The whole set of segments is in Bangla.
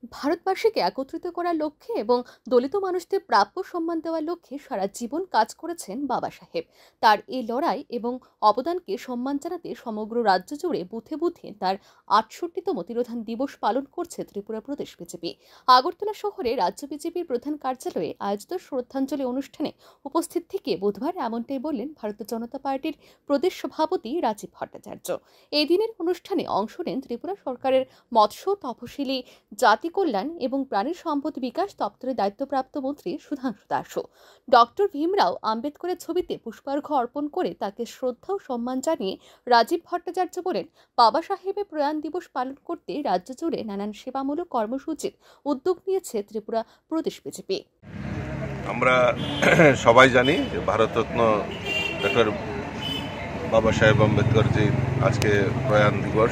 ভারতবাসীকে একত্রিত করার লক্ষ্যে এবং দলিত মানুষদের প্রাপ্য সম্মান দেওয়ার লক্ষ্যে সারা জীবন কাজ করেছেন বাবা সাহেব। তার এই লড়াই এবং অবদানকে সম্মান জানাতে সমগ্র রাজ্য জুড়ে বুথে বুথে তার ৬৮তম তিরোধান দিবস পালন করছে ত্রিপুরা প্রদেশ বিজেপি। আগরতলা শহরে রাজ্য বিজেপির প্রধান কার্যালয়ে আয়োজিত শ্রদ্ধাঞ্জলি অনুষ্ঠানে উপস্থিত থেকে বুধবার এমনটাই বললেন ভারতীয় জনতা পার্টির প্রদেশ সভাপতি রাজীব ভট্টাচার্য। এই দিনের অনুষ্ঠানে অংশ নেন ত্রিপুরা সরকারের মৎস্য, তফসিলি জাতি কল্যাণ এবং প্রাণী সম্পদ বিকাশ দপ্তরের দায়িত্বপ্রাপ্ত মন্ত্রী সুধাংশু দাসও। ডক্টর ভীমরাও আম্বেদকরের ছবিতে পুষ্পার্ঘ্য অর্পণ করে তাকে শ্রদ্ধা ও সম্মান জানিয়ে রাজীব ভট্টাচার্য বলেন, বাবা সাহেবের প্রয়াণ দিবস পালন করতে রাজ্য জুড়ে নানান সেবামূলক কর্মসূচির উদ্যোগ নিয়েছে ত্রিপুরা প্রদেশ বিজেপি। আমরা সবাই জানি যে ভারতরত্ন ডক্টর বাবা সাহেব আম্বেদকরজির আজকে প্রয়াণ দিবস।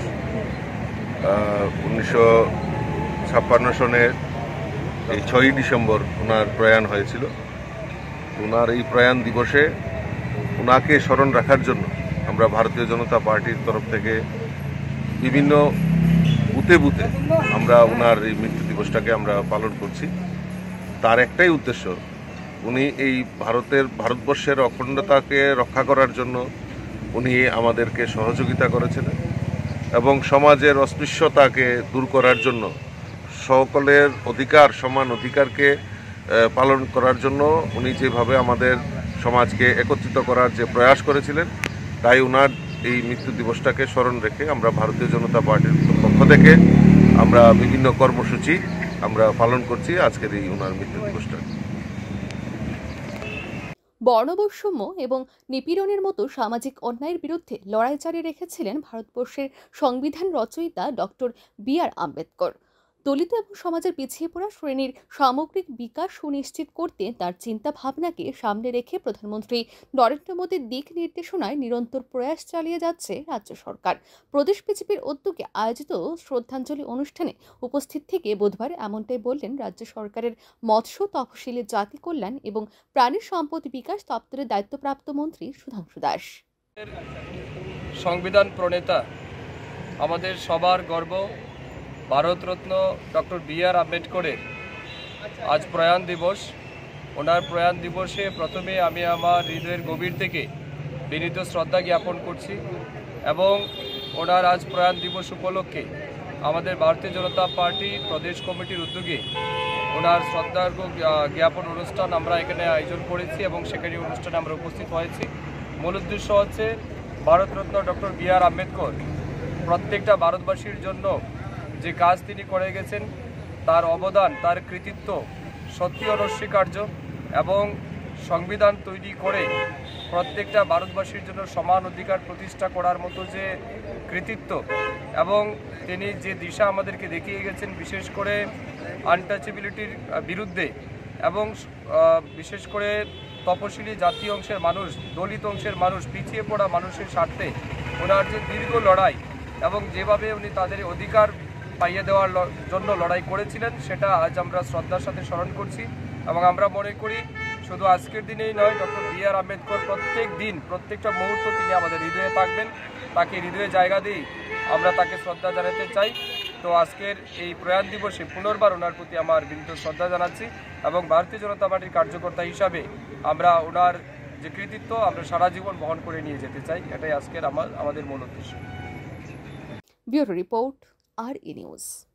1956 সনের এই 6ই ডিসেম্বর ওনার প্রয়াণ হয়েছিল। ওনার এই প্রয়াণ দিবসে ওনাকে স্মরণ রাখার জন্য আমরা ভারতীয় জনতা পার্টির তরফ থেকে বিভিন্ন বুথে বুথে আমরা ওনার এই মৃত্যু দিবসটাকে আমরা পালন করছি। তার একটাই উদ্দেশ্য, উনি এই ভারতবর্ষের অখণ্ডতাকে রক্ষা করার জন্য উনি আমাদেরকে সহযোগিতা করেছিলেন এবং সমাজের অস্পৃশ্যতাকে দূর করার জন্য সকলের অধিকার, সমান অধিকারকে পালন করার জন্য উনি যেভাবে আমাদের সমাজকে একত্রিত করার যে প্রয়াস করেছিলেন, তাই ওনার এই মৃত্যু দিবসটাকে স্মরণ রেখে আমরা ভারতীয় জনতা পার্টির পক্ষ থেকে আমরা বিভিন্ন কর্মসূচি আমরা পালন করছি আজকের এই ওনার মৃত্যু দিবসটা। বর্ণবৈষম্য এবং নিপীড়নের মতো সামাজিক অন্যায়ের বিরুদ্ধে লড়াই জারি রেখেছিলেন ভারতবর্ষের সংবিধান রচয়িতা ডক্টর বি.আর. আম্বেদকর। দলিত এবং সমাজের পিছিয়ে পড়া শ্রেণীর সামগ্রিক বিকাশ সুনিশ্চিত করতে তার চিন্তা ভাবনাকে সামনে রেখে প্রধানমন্ত্রী নরেন্দ্র মোদীর দিক নির্দেশনায় নিরন্তর প্রয়াস চালিয়ে যাচ্ছে রাজ্য সরকার। প্রদেশ বিজেপির উদ্যোগে আয়োজিত শ্রদ্ধাঞ্জলি অনুষ্ঠানে উপস্থিত থেকে বুধবার এমনটাই বললেন রাজ্য সরকারের মৎস্য, তফসিলি জাতি কল্যাণ এবং প্রাণী সম্পদ বিকাশ দপ্তরের দায়িত্বপ্রাপ্ত মন্ত্রী সুধাংশু দাস। সংবিধান প্রণেতা, আমাদের সবার গর্ব ভারতরত্ন ডক্টর বি.আর. আম্বেদকরের আজ প্রয়াণ দিবস। ওনার প্রয়াণ দিবসে প্রথমে আমি আমার হৃদয়ের গভীর থেকে বিনীত শ্রদ্ধা জ্ঞাপন করছি এবং ওনার আজ প্রয়াণ দিবস উপলক্ষে আমাদের ভারতীয় জনতা পার্টি প্রদেশ কমিটির উদ্যোগে ওনার শ্রদ্ধার্ঘ্য জ্ঞাপন অনুষ্ঠান আমরা এখানে আয়োজন করেছি এবং সেখানে অনুষ্ঠানে আমরা উপস্থিত হয়েছি। মূল উদ্দেশ্য হচ্ছে ভারতরত্ন ডক্টর বি.আর. আম্বেদকর প্রত্যেকটা ভারতবাসীর জন্য যে কাজ তিনি করে গেছেন, তার অবদান, তার কৃতিত্ব সত্যি অনস্বীকার্য এবং সংবিধান তৈরি করে প্রত্যেকটা ভারতবাসীর জন্য সমান অধিকার প্রতিষ্ঠা করার মতো যে কৃতিত্ব এবং তিনি যে দিশা আমাদেরকে দেখিয়ে গেছেন, বিশেষ করে আনটাচেবিলিটির বিরুদ্ধে এবং বিশেষ করে তপশিলি জাতি অংশের মানুষ, দলিত অংশের মানুষ, পিছিয়ে পড়া মানুষের স্বার্থে ওনার যে দীর্ঘ লড়াই এবং যেভাবে উনি তাদের অধিকার পাইয়ে দেওয়ার জন্য লড়াই করেছিলেন, সেটা আজ আমরা শ্রদ্ধার সাথে স্মরণ করছি এবং আমরা মনে করি শুধু আজকের দিনেই নয়, ডক্টর বি.আর. আম্বেদকর প্রত্যেক দিন, প্রত্যেকটা মুহূর্ত তিনি আমাদের হৃদয়ে থাকবেন। তাকে হৃদয়ে জায়গা দিই আমরা তাকে শ্রদ্ধা জানাতে চাই। তো আজকের এই প্রয়াণ দিবসে পুনর্বার ওনার প্রতি আমার বিনীত শ্রদ্ধা জানাচ্ছি এবং ভারতীয় জনতা পার্টির কার্যকর্তা হিসাবে আমরা ওনার যে কৃতিত্ব আমরা সারা জীবন বহন করে নিয়ে যেতে চাই। এটাই আজকের আমাদের মূল উদ্দেশ্য। Bureau report, RE news.